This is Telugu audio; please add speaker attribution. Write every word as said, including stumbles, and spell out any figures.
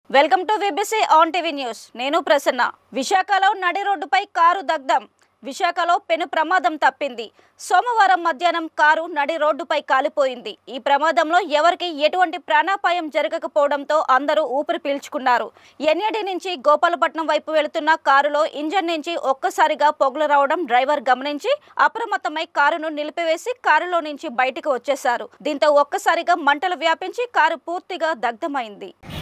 Speaker 1: Welcome to VBC on TV news. నేను ప్రసన్న. విశాఖలో నడి రోడ్డుపై కారు దగ్ధం. విశాఖలో పెను ప్రమాదం తప్పింది. సోమవారం మధ్యాహ్నం కారు నడి రోడ్డుపై కాలిపోయింది. ఈ ప్రమాదంలో ఎవరికి ఎటువంటి ప్రాణాపాయం జరగకపోవడంతో అందరూ ఊపిరి పీల్చుకున్నారు. ఎన్ఏడి నుంచి గోపాలపట్నం వైపు వెళుతున్న కారులో ఇంజన్ నుంచి ఒక్కసారిగా పొగలు రావడం డ్రైవర్ గమనించి అప్రమత్తమై కారును నిలిపివేసి కారులో నుంచి బయటకు వచ్చేశారు. దీంతో ఒక్కసారిగా మంటలు వ్యాపించి కారు పూర్తిగా దగ్ధమైంది.